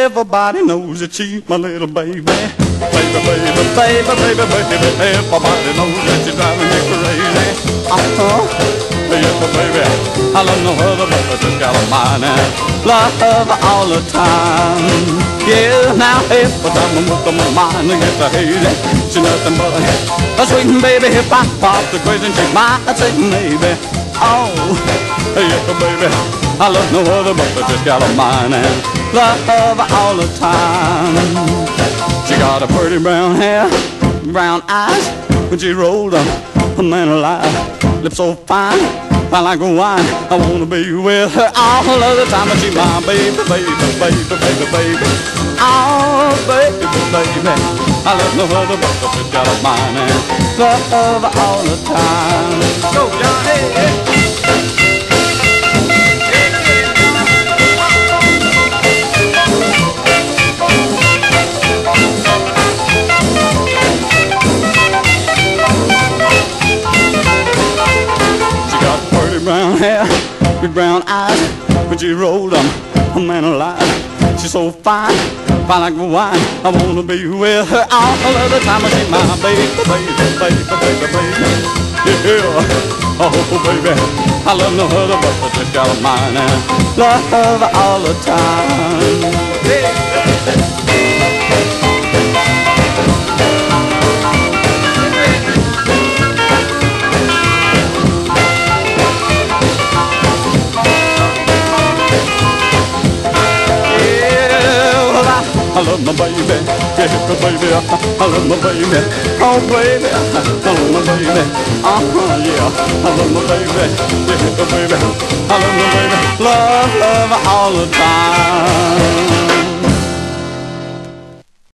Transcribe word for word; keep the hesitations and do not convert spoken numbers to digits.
everybody knows that she's my little baby. Baby, baby, baby, baby, baby, everybody knows that she's driving me crazy. Uh-huh. Yes, baby, I love no other, but I just got a mind and love her all the time. Yeah, now every time I'm with my mind, I get to hate it. She's nothing but a sweet baby. If I pop the question, she might say maybe. Oh, yes, baby, I love no other, but I just got a mind and love her all the time. She got a pretty brown hair, brown eyes, when she rolled up, a man alive, lips so fine, fine like a wine. I wanna be with her all of the time, but she my baby, baby, baby, baby, baby. Oh, baby, baby, I love no other, but I just got a mind and love her all the time. Go, John, hey, hey. Brown hair with brown eyes, when she rolled up, a man alive. She's so fine, fine like wine. I wanna be with her all of the time. She's my baby, baby, baby, baby, baby. Yeah, oh baby, I love no other, but I just got a mind and love her all the time. Yeah. I love my baby, yeah, baby, I love my baby, oh baby, I love my baby, uh-huh, yeah, I love my baby, yeah, baby, I love my baby, love, love all the time.